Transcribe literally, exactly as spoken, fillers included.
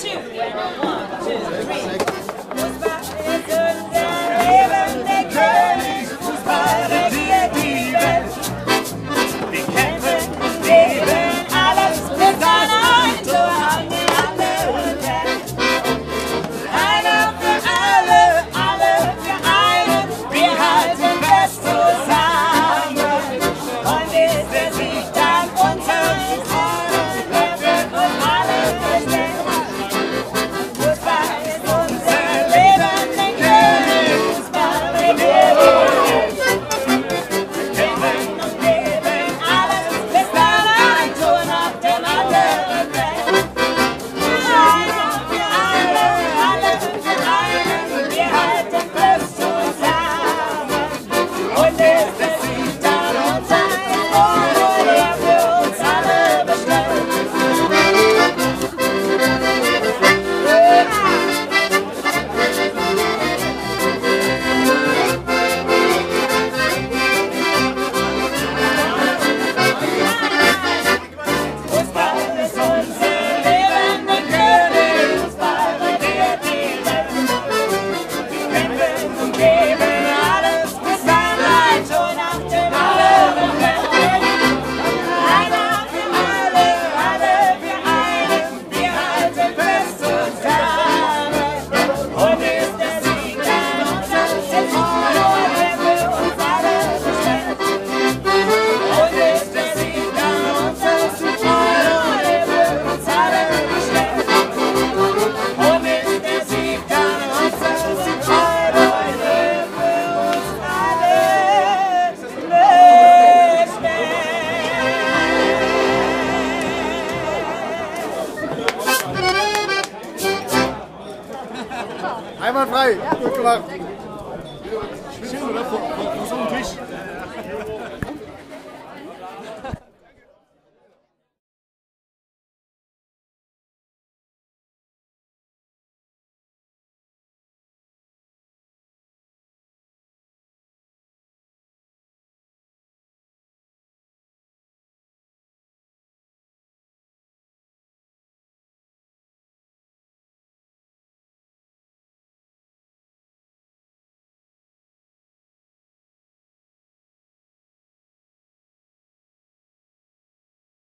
two, and a one, two, three. Unser Leben, der König, Fußball, regiert die Welt. Wir kämpfen, leben, alles mit ein Tor an die andere Welt. Einer für alle, alle für einen, wir halten fest zusammen. Und ist der Sieg dann unser Freund, wer wird uns alle verstehen? Fußball ist unser Leben, den König, Fußball regiert die Welt. Wir kämpfen und geben alles, bis dann ein Tor nach dem anderen fällt. Einer für alle, alle für einen, wir halten fest zusammen. Und ist der Sieg dann unser Freund, der für uns alle bestellt. Fußball ist unser Leben, der König, Fußball regiert die Welt. Wir kämpfen und geben alles, bis dann ein Tor nach dem anderen fällt. Einer für alle, alle für einen, wir halten fest zusammen. Und ist der Sieg dann unser Freund, der für uns alle bestellt. Und ist der Sieg dann unser Freund, der für uns alle bestellt. Und ist der Sieg dann unser Freund, der für uns alle bestellt. Einwandfrei, gut gemacht.